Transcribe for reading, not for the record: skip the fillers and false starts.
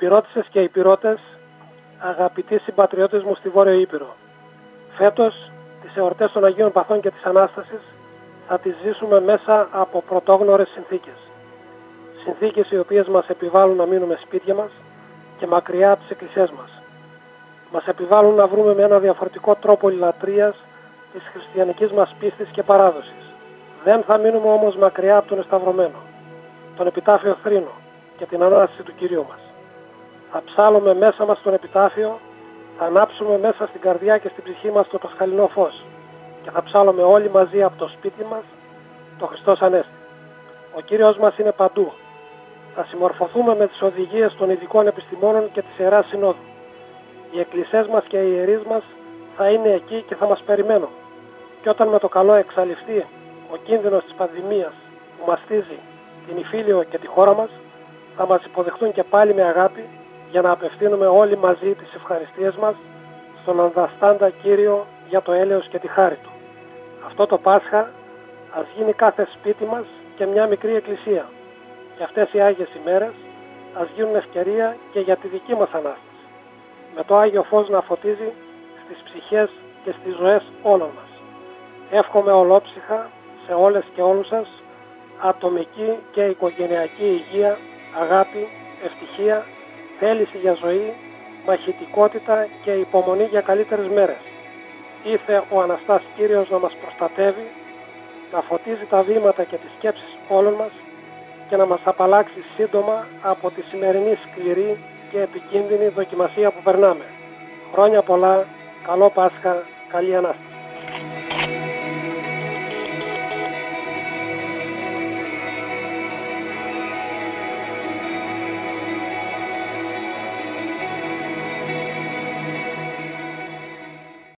Υπηρώτισσες και υπηρώτες, αγαπητοί συμπατριώτες μου στη Βόρειο Ήπειρο, φέτος τις εορτές των Αγίων Παθών και της Ανάστασης θα τις ζήσουμε μέσα από πρωτόγνωρες συνθήκες. Συνθήκες οι οποίες μας επιβάλλουν να μείνουμε σπίτια μας και μακριά από τις εκκλησίες μας. Μας επιβάλλουν να βρούμε με ένα διαφορετικό τρόπο λατρείας της χριστιανικής μας πίστης και παράδοσης. Δεν θα μείνουμε όμως μακριά από τον Εσταυρωμένο, τον επιτάφιο θρήνο και την Ανάσταση του Κυρίου μας. Θα ψάλλουμε μέσα μας τον επιτάφιο, θα ανάψουμε μέσα στην καρδιά και στην ψυχή μας το πασχαλινό φως και θα ψάλλουμε όλοι μαζί από το σπίτι μας το Χριστός Ανέστη. Ο Κύριος μας είναι παντού. Θα συμμορφωθούμε με τις οδηγίες των ειδικών επιστημόνων και της Ιεράς Συνόδου. Οι εκκλησίες μας και οι ιερείς μας θα είναι εκεί και θα μας περιμένουν. Και όταν με το καλό εξαλειφθεί ο κίνδυνος της πανδημίας που μαστίζει την Ιφίλιο και τη χώρα μας, θα μας υποδεχτούν και πάλι με αγάπη για να απευθύνουμε όλοι μαζί τις ευχαριστίες μας στον ανδαστάντα Κύριο για το έλεος και τη χάρη Του. Αυτό το Πάσχα ας γίνει κάθε σπίτι μας και μια μικρή εκκλησία. Και αυτές οι Άγιες ημέρες ας γίνουν ευκαιρία και για τη δική μας Ανάσταση. Με το Άγιο Φως να φωτίζει στις ψυχές και στις ζωές όλων μας. Εύχομαι ολόψυχα σε όλες και όλους σας ατομική και οικογενειακή υγεία, αγάπη, ευτυχία, θέληση για ζωή, μαχητικότητα και υπομονή για καλύτερες μέρες. Ήθε ο Αναστάς Κύριος να μας προστατεύει, να φωτίζει τα βήματα και τις σκέψεις όλων μας και να μας απαλλάξει σύντομα από τη σημερινή σκληρή και επικίνδυνη δοκιμασία που περνάμε. Χρόνια πολλά, καλό Πάσχα, καλή Ανάσταση.